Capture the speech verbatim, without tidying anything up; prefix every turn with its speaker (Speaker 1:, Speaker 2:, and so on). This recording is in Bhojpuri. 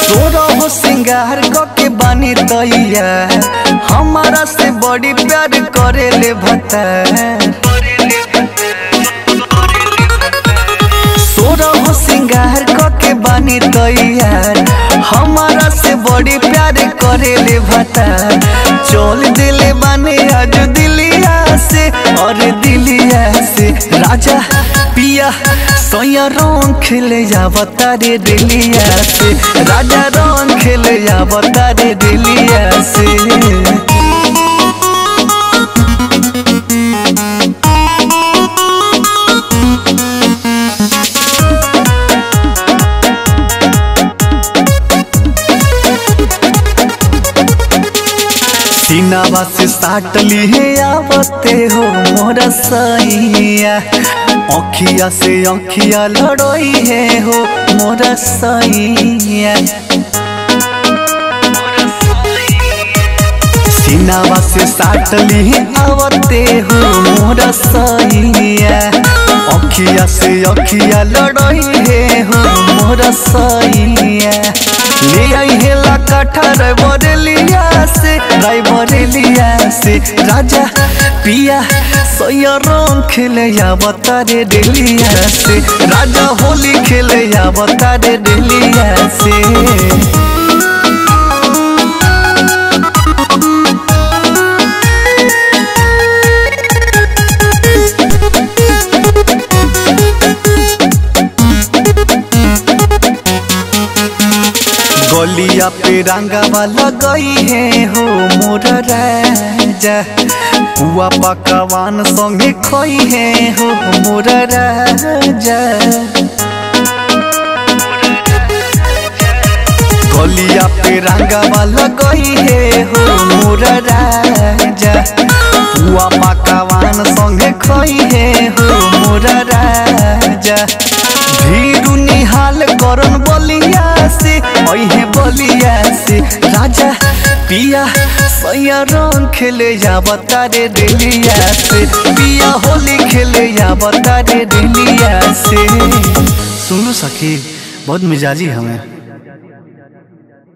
Speaker 1: सोरा हो सिंगार के बानी दैया हमारा से बड़ी प्यार करे ले भता। सोरा हो सिंगार के बानी दैया हमारा से बड़ी प्यार करे ले भता। चल दिले बानी आज दिलिया से और दिलिया से राजा पिया सोया रंग खेले जावता रे दिलिया से राजा रंग खेले जावता रे दिलिया से। सीनावा से साट लिए आवते हो मोरा सैया अखिया से अखिया लड़ोई है हो मोरा सैया। सीनावा से साट लिए आवते हो मोरा सैया अखिया से अखिया लड़ोई है हो मोरा सैया। ले आई हेला कठर बरेलिया से राय बरेलिया से राजा पिया सोया रंग खेले जावता रे दिलिया से राजा होली खेले जावता रे दिलिया से। गलिया पे रंगावा लगई है हो मोरा राजा पुआ पकवान संगे खोई है हो मोरा राजा। गलिया पे रंगावा लगई है हो मोरा राजा पुआ पकवान संगे खोई है हो मोरा राजा। धीरू निहाल करन बलिया से ओहे बलिया से राजा पिया सोया रंग खेले जावता रे दिलिया से पिया होली खेले जावता रे दिलिया से। सुन लो सखी बहुत मिजाजी हमें।